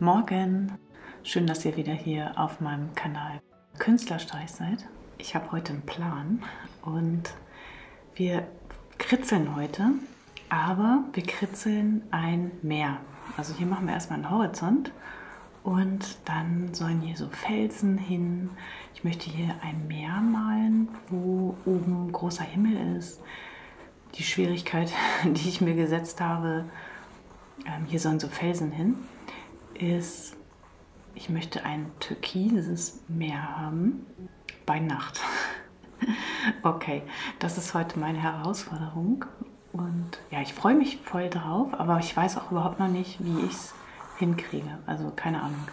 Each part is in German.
Morgen! Schön, dass ihr wieder hier auf meinem Kanal Künstlerstreich seid. Ich habe heute einen Plan und wir kritzeln heute, aber wir kritzeln ein Meer. Also hier machen wir erstmal einen Horizont und dann sollen hier so Felsen hin. Ich möchte hier ein Meer malen, wo oben großer Himmel ist. Die Schwierigkeit, die ich mir gesetzt habe, hier sollen so Felsen hin, ist, ich möchte ein türkises Meer haben bei Nacht. Okay, das ist heute meine Herausforderung und ja, ich freue mich voll drauf, aber ich weiß auch überhaupt noch nicht, wie ich es hinkriege, also keine Ahnung.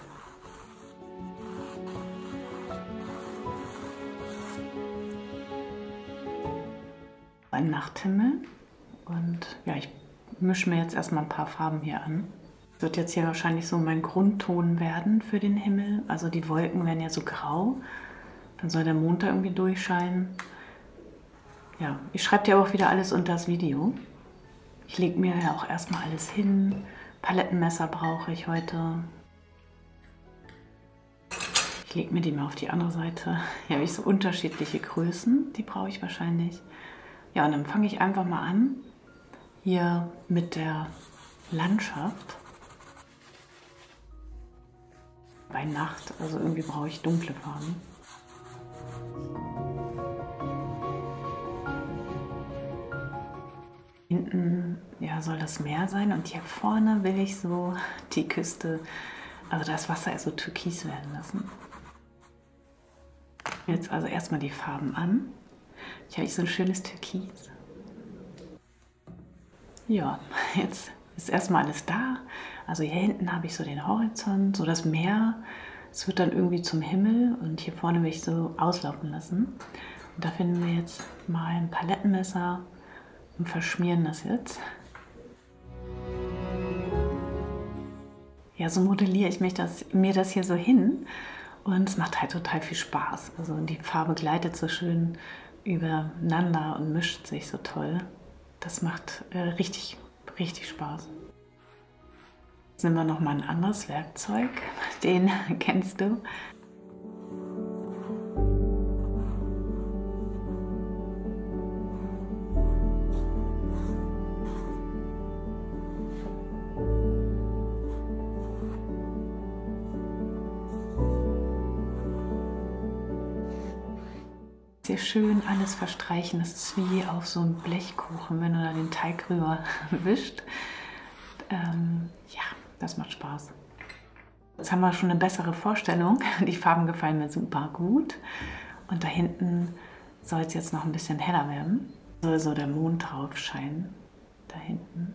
Ein Nachthimmel und ja, ich mische mir jetzt erstmal ein paar Farben hier an. Das wird jetzt hier wahrscheinlich so mein Grundton werden für den Himmel. Also die Wolken werden ja so grau. Dann soll der Mond da irgendwie durchscheinen. Ja, ich schreibe dir aber auch wieder alles unter das Video. Ich lege mir ja auch erstmal alles hin. Palettenmesser brauche ich heute. Ich lege mir die mal auf die andere Seite. Hier habe ich so unterschiedliche Größen. Die brauche ich wahrscheinlich. Ja, und dann fange ich einfach mal an. Hier mit der Landschaft. Bei Nacht, also irgendwie brauche ich dunkle Farben. Hinten ja, soll das Meer sein und hier vorne will ich so die Küste, also das Wasser so türkis werden lassen. Jetzt also erstmal die Farben an. Ich habe so ein schönes Türkis. Ja, jetzt ist erstmal alles da. Also hier hinten habe ich so den Horizont, so das Meer. Es wird dann irgendwie zum Himmel und hier vorne will ich so auslaufen lassen. Und da finden wir jetzt mal ein Palettenmesser und verschmieren das jetzt. Ja, so modelliere ich mir das hier so hin und es macht halt total viel Spaß. Also die Farbe gleitet so schön übereinander und mischt sich so toll. Das macht richtig Spaß. Jetzt nehmen wir noch mal ein anderes Werkzeug. Den kennst du. Hier schön alles verstreichen. Das ist wie auf so einem Blechkuchen, wenn du da den Teig rüber wischt. Ja, das macht Spaß. Jetzt haben wir schon eine bessere Vorstellung. Die Farben gefallen mir super gut. Und da hinten soll es jetzt noch ein bisschen heller werden. Soll so der Mond drauf scheinen. Da hinten.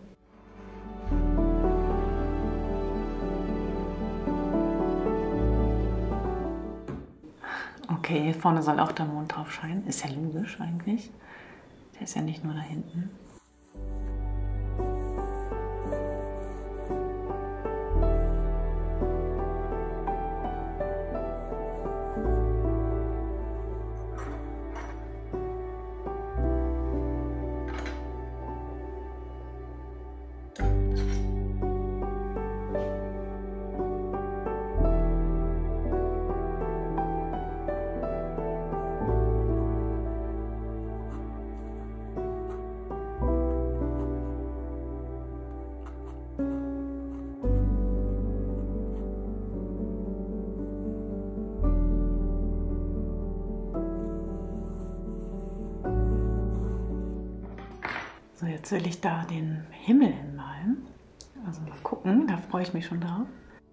Okay, hier vorne soll auch der Mond drauf scheinen. Ist ja logisch eigentlich. Der ist ja nicht nur da hinten. So, jetzt will ich da den Himmel hinmalen. Also mal gucken, da freue ich mich schon drauf.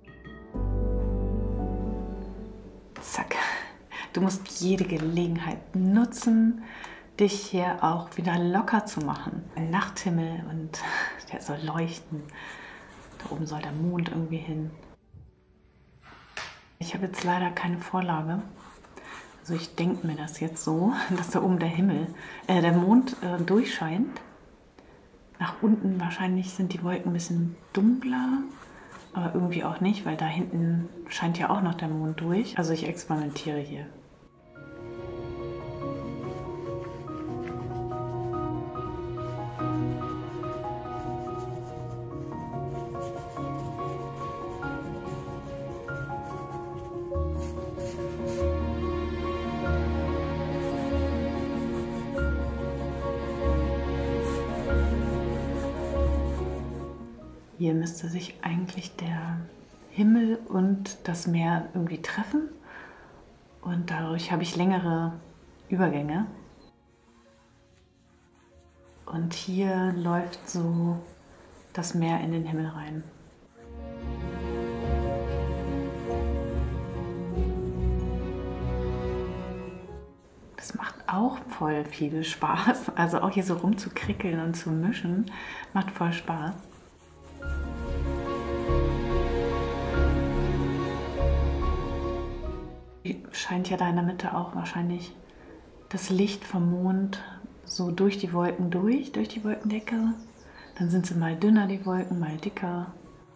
Zack. Du musst jede Gelegenheit nutzen, dich hier auch wieder locker zu machen. Ein Nachthimmel und der soll leuchten. Da oben soll der Mond irgendwie hin. Ich habe jetzt leider keine Vorlage. Also ich denke mir das jetzt so, dass da oben der Mond durchscheint. Nach unten wahrscheinlich sind die Wolken ein bisschen dunkler, aber irgendwie auch nicht, weil da hinten scheint ja auch noch der Mond durch. Also ich experimentiere hier. Hier müsste sich eigentlich der Himmel und das Meer irgendwie treffen und dadurch habe ich längere Übergänge. Und hier läuft so das Meer in den Himmel rein. Das macht auch voll viel Spaß. Also auch hier so rumzukrickeln und zu mischen, macht voll Spaß. Scheint ja da in der Mitte auch wahrscheinlich das Licht vom Mond so durch die Wolken durch die Wolkendecke. Dann sind sie mal dünner, die Wolken, mal dicker.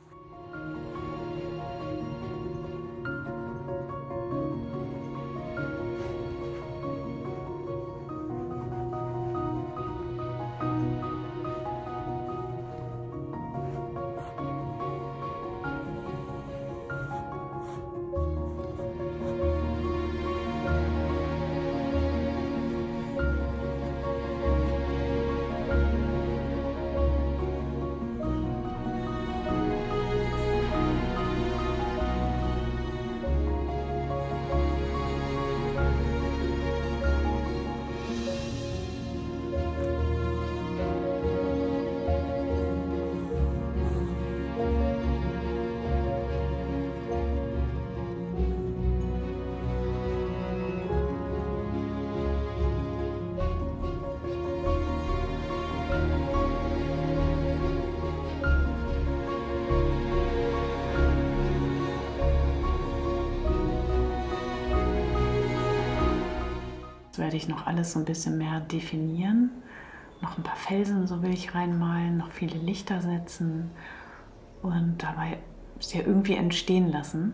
Werde ich noch alles so ein bisschen mehr definieren. Noch ein paar Felsen, so will ich reinmalen, noch viele Lichter setzen und dabei es ja irgendwie entstehen lassen.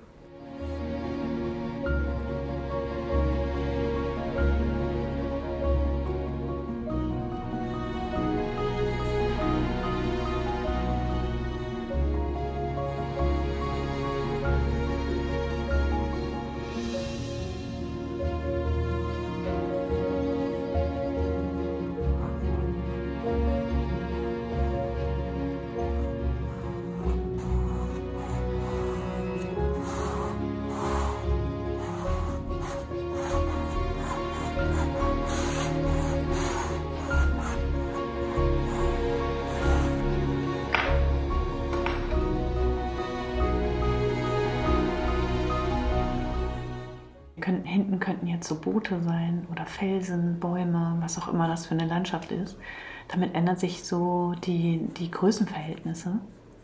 Hinten könnten jetzt so Boote sein oder Felsen, Bäume, was auch immer das für eine Landschaft ist. Damit ändern sich so die Größenverhältnisse.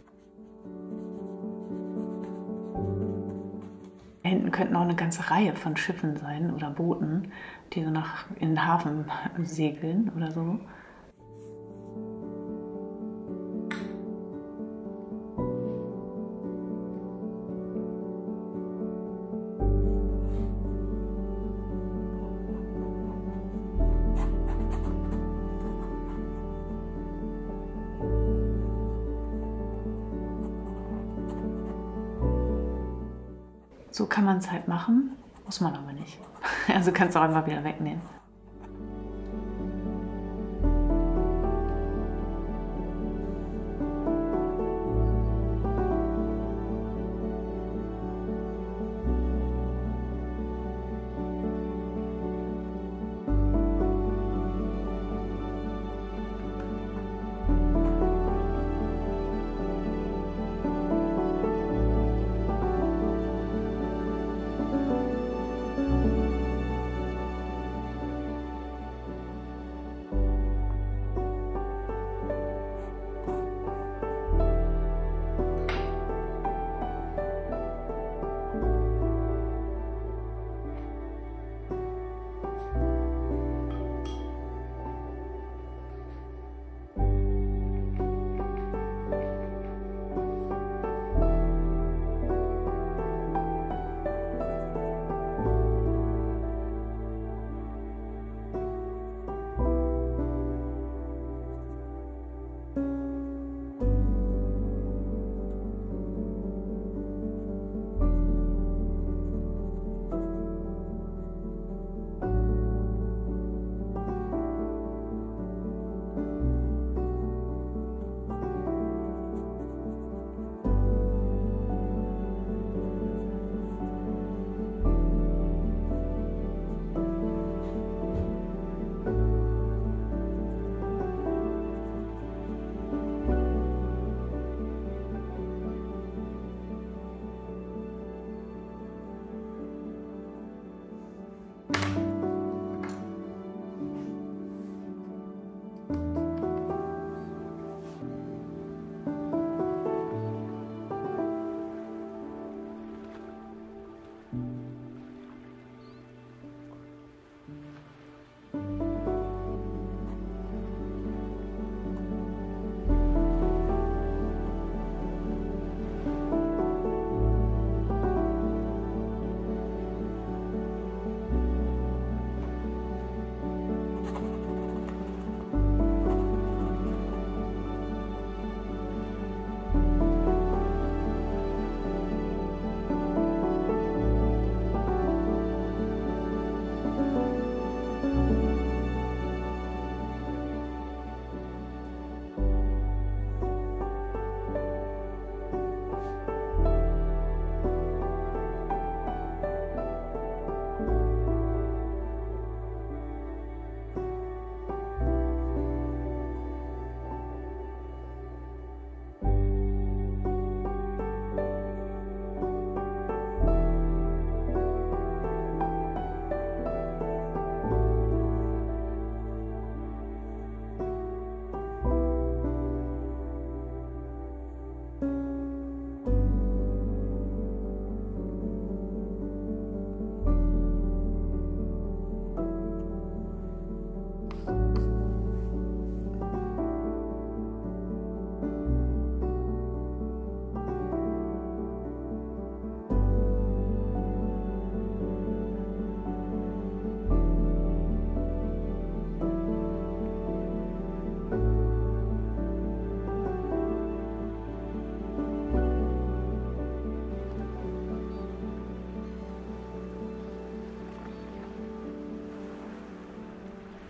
Hinten könnten auch eine ganze Reihe von Schiffen sein oder Booten, die so in den Hafen segeln oder so. So kann man es halt machen, muss man aber nicht. Also kannst du auch einfach wieder wegnehmen.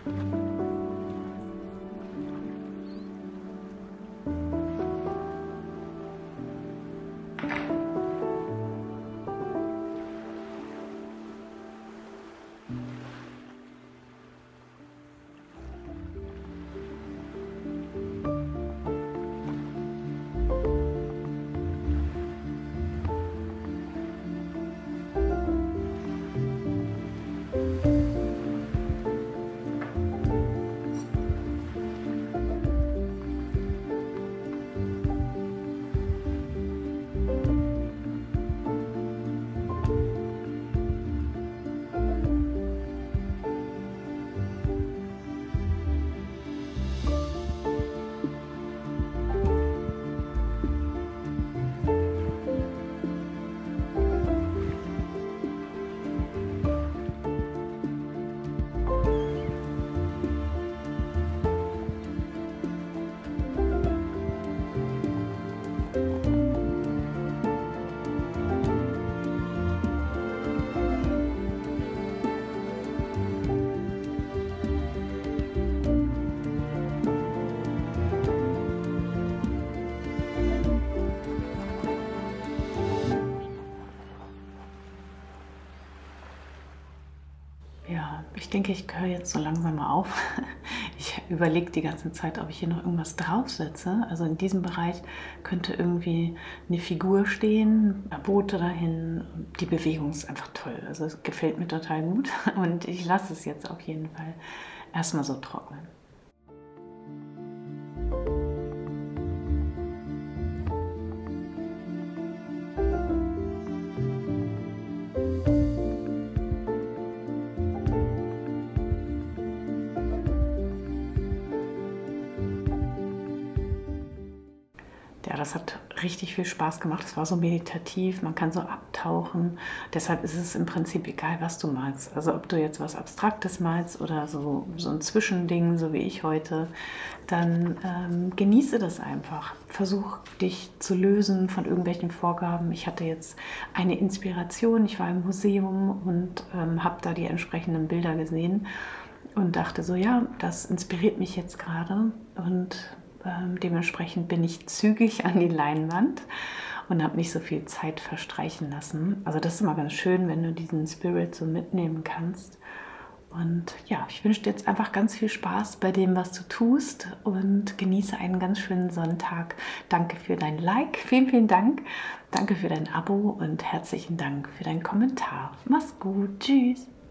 Ja, ich denke, ich höre jetzt so langsam mal auf. Ich überlege die ganze Zeit, ob ich hier noch irgendwas draufsetze. Also in diesem Bereich könnte irgendwie eine Figur stehen, Boote dahin. Die Bewegung ist einfach toll. Also es gefällt mir total gut und ich lasse es jetzt auf jeden Fall erstmal so trocknen. Ja, das hat richtig viel Spaß gemacht. Es war so meditativ, man kann so abtauchen. Deshalb ist es im Prinzip egal, was du malst. Also ob du jetzt was Abstraktes malst oder so ein Zwischending, so wie ich heute, dann genieße das einfach. Versuch dich zu lösen von irgendwelchen Vorgaben. Ich hatte jetzt eine Inspiration. Ich war im Museum und habe da die entsprechenden Bilder gesehen und dachte so, ja, das inspiriert mich jetzt gerade und dementsprechend bin ich zügig an die Leinwand und habe nicht so viel Zeit verstreichen lassen. Also das ist immer ganz schön, wenn du diesen Spirit so mitnehmen kannst. Und ja, ich wünsche dir jetzt einfach ganz viel Spaß bei dem, was du tust und genieße einen ganz schönen Sonntag. Danke für dein Like, vielen, vielen Dank. Danke für dein Abo und herzlichen Dank für deinen Kommentar. Mach's gut, tschüss.